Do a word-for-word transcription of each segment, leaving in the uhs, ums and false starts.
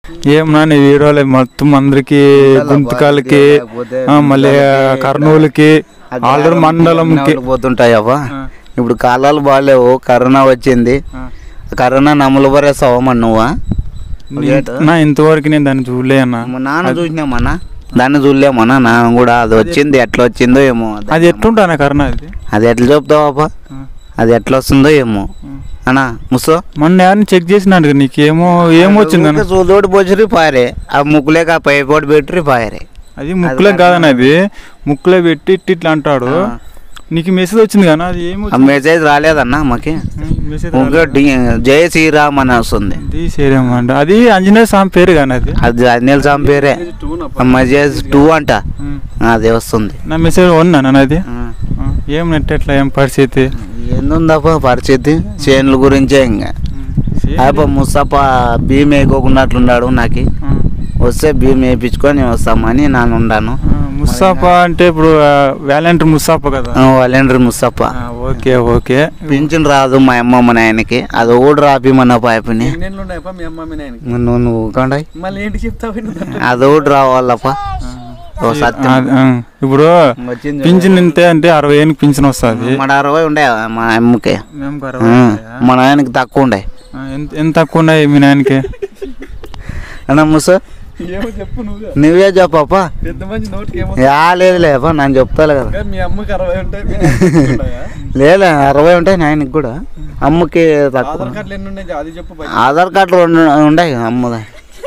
ఏమన్నా నీ వీడియోలు మొత్తం అందరికి గుంతకాలకి మళ్ళీ కర్నూలుకి ఆల్రెడీ మండలంకి పోతుంటాయవ్వా. ఇప్పుడు కాలాలు బాగాలేవు, కరోనా వచ్చింది. కరోనా నమ్ములు పరేస్తావా మన నువ్వా? నా ఇంతవరకు నేను దాన్ని చూడలే అన్న. నాన్న చూసినామన్నా, దాన్ని చూడలేమన్నా. నాన్న కూడా అది వచ్చింది, ఎట్లా వచ్చిందో ఏమో. అది ఎట్లుంటా కరోనా? అది అది ఎట్లా చెప్తావా? అది ఎట్లా వస్తుందో ఏమో అన్నా. ముసో మొన్న ఎవరిని చెక్ చేసినాడు, నీకేమో ఏమొచ్చింది? చూదోటి పోసి పారే, ఆ ముక్కులేక పైపోటు పెట్టి పారే. అది ముక్కులే కాదన్న, అది ముక్కులే పెట్టి ఇట్లా అంటాడు. నీకు మెసేజ్ వచ్చింది కానీ అది ఏమో మెసేజ్ రాలేదన్నా మాకి. జయ శ్రీరామ్ అని వస్తుంది. శ్రీరామ్ అంట, అది ఆంజనేయ స్వామి పేరు కానీ అది అది ఆంజనేయ స్వామి పేరే. మెసేజ్ టూ అంట, అదే వస్తుంది. నా మెసేజ్ వన్ అన్న. అది ఏం నెట్ ఎట్లా ఏం పరిస్థితి ఏందుందప్ప పరిస్థితి? చేనుల గురించే. ఇంకా అప్ప ముస్తఫా భీమ్ వేయకోకున్నట్లున్నాడు. నాకు వస్తే భీమ్ వేయించుకొని వస్తామని నేను ఉన్నాను. ముస్తఫా అంటే ఇప్పుడు వాలంటీర్ ముస్తఫా కదా? వాలంటీర్ ముస్తఫా. Okay okay. పింఛన్ రాదు మా అమ్మ మా నాయనకి, అది కూడా రాపిమన్న పాపని. నువ్వు నువ్వు కండాయి అది కూడా రావాలప్ప. ఇప్పుడు పింఛన్ ఇంతే అంటే అరవై ఏళ్ళకి పింఛన్ వస్తుంది. మన అరవై ఉండే మా అమ్మకి, మా నాయనకి తక్కువ ఉండే. ఎంత తక్కువ ఉన్నాయి మీ నాయనకి? అన్నా ముస నువ్వే చెప్పప్పా. లేదు లేపా, నేను చెప్తాలే కదా. లేదా అరవై ఉంటాయి నాయనకి కూడా, అమ్మకి తక్కువ. ఆధార్ కార్డులు ఉన్నాయి అమ్మదా?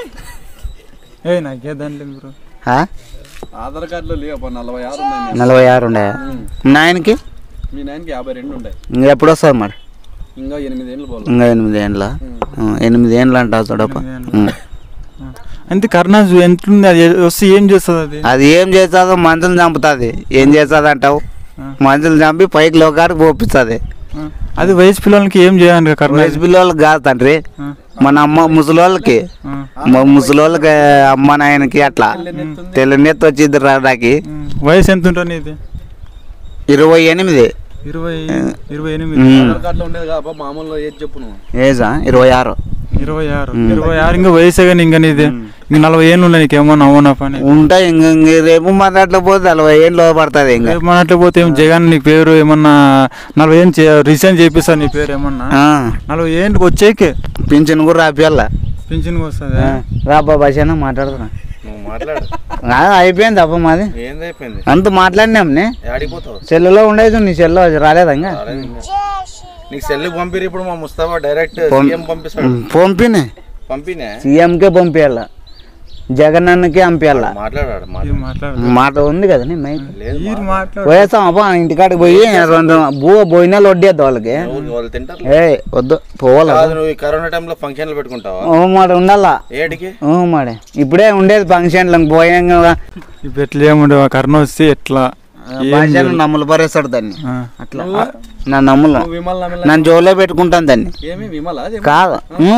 ఆధార్ కార్డులో లేవు నలభై ఆరు నలభై ఆరు ఉండే నాయనకి. మీ నాయనకి యాభై రెండు ఉండే. ఇంకా ఎప్పుడు వస్తుంది మరి? ఇంకా ఎనిమిది ఏళ్ళు పోవాలి. ఇంకా ఎనిమిది ఏండ్ల ఎనిమిది ఏండ్లు అంటావు చూడప్ప. అంతే కరోనా ఎంతుంది? అది వస్తే ఏం చేస్తుంది? అది అది ఏం చేస్తుందో మనుషులు చంపుతుంది. ఏం చేస్తుంది అంటావు? మనుషులు చంపి పైకి లోకానికి పంపిస్తుంది. అది వయసు పిల్లలకి ఏం చేయాలి? వయసు పిల్లలకి కాదు తండ్రి, మన అమ్మ ముసలోళ్ళకి, ముసలోళ్ళకి అమ్మ నాయనకి అట్లా తెల్లనెత్తి వచ్చింది రాడానికి. వయసు ఎంత ఉంటుంది? ఇది ఇరవై ఎనిమిది. ఇరవై ఇరవై ఎనిమిది మామూలు ఏజ్ చెప్పు. ఏజా ఇరవై ఆరు. ఇరవై ఆరు ఇరవై ఆరు ఇంకా వయసే కానీ ఇంకా నీది ఇంక నలభై ఏళ్ళు ఉన్నాయి. నీకేమో నవ్వునా పని ఉంటాయి. ఇంక రేపు మాట్లాడలేకపోతే నలభై ఏళ్ళు పడుతుంది. ఇంకా రేపు మాట్లాడలేకపోతే ఏమో జగన్ నీ పేరు ఏమన్నా నలభై ఏళ్ళు రిసైన్ చేపిస్తా నీ పేరు ఏమన్నా నలభై ఏళ్ళకి వచ్చేకి పింఛన్ కూడా రాపియాల. పింఛన్ వస్తుంది. రాబా భాష మాట్లాడుతున్నా. అయిపోయింది అప్ప మాది. అంత మాట్లాడినాంనే. సెల్లులో ఉండేది, నీ సెల్లో రాలేదా? ఇంకా నీకు సెల్ పంపిరు. ఇప్పుడు మా ముస్తఫా డైరెక్ట్ పంపిస్తాడు. పంపినే పంపినే సీఎంకే పంపించాల, జగన్ అన్నకే పంపించాల. మాట్లాడాడు మాట ఉంది కదా. పోయేస్తాం అప్ప ఇంటికాడికి పోయి రెండు బూ భోజనాలు వడ్డేద్దాం వాళ్ళకి. ఏ వద్దు పోవాలి. కరోనా టైంలో ఫంక్షన్లు పెట్టుకుంటావా? మాట ఉండాలా ఏడికి మాడే. ఇప్పుడే ఉండేది ఫంక్షన్లు పోయాం కదా. ఇప్పుడు ఎట్లా ఏముండే కరోనా వస్తే ఎట్లా నమ్ములు పరేస్తాడు దాన్ని. అట్లా నా నమ్ముల నన్ను జోలో పెట్టుకుంటాను దాన్ని. కాదు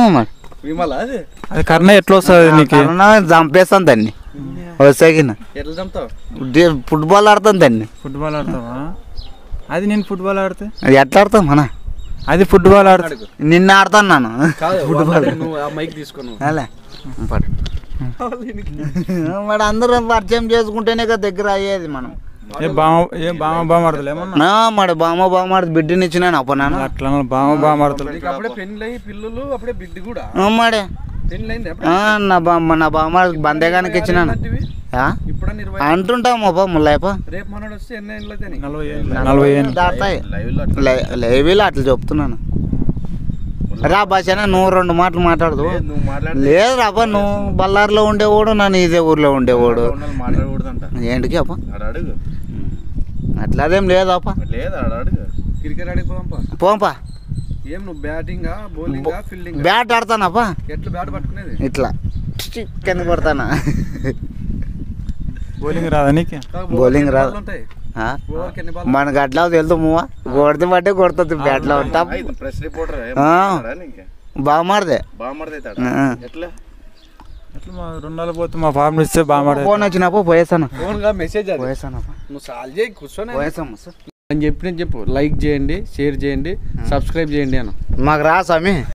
అది కరోనా ఎట్లా వస్తుంది నీకు? చంపేస్తాను దాన్ని. వస్తాకి ఫుట్బాల్ ఆడతాను దాన్ని. ఫుట్బాల్ ఆడతావా? అది నేను ఫుట్బాల్ ఆడితే అది ఎట్లా ఆడతాం మన? అది ఫుట్బాల్ ఆడుతా. నిన్న ఆడతాను నాను ఫుట్బాల్. మరి అందరూ పరిచయం చేసుకుంటేనే కదా దగ్గర అయ్యేది. మనం బామ బామాడతలేమన్నా మరి బామ బామాడదు బిడ్డని ఇచ్చినాను అప్ప నాన్న. అట్లా బామ బామాడతలే మాడే. నా బామ్మ నా బామ్మ బందేగానికి ఇచ్చినాను అంటుంటాం అప్ప ముల్లయ్యప్ప. దాటాయి లైవ్లో అట్లా చెప్తున్నాను. రా భాష నువ్వు రెండు మాటలు మాట్లాడదు. లేదు రాప, నువ్వు బళ్ళారిలో ఉండేవాడు, నన్ను ఇదే ఊర్లో ఉండేవాడు. ఏంటికి అప్ప అట్లాదేం లేదు అప్ప. పోంపా. బ్యాట్ ఆడతానప్పా. ఇట్లా కింద కొడతానా? బౌలింగ్ రాదా నీకు? బౌలింగ్ రాదు. మన గట్లా తెలుసు మూవా కొడితే బట్టే కొడుతుంది. బ్యాట్లో ఉంటాం. బాగా మారదే రెండు పోతే మా ఫామ్ ఇస్తే బాగా ఫోన్ వచ్చినప్పుడు పోయేస్తాను. మెసేజ్ అని చెప్పి చెప్పు. లైక్ చేయండి, షేర్ చేయండి, సబ్స్క్రైబ్ చేయండి అన్న. మాకు రా స్వామి.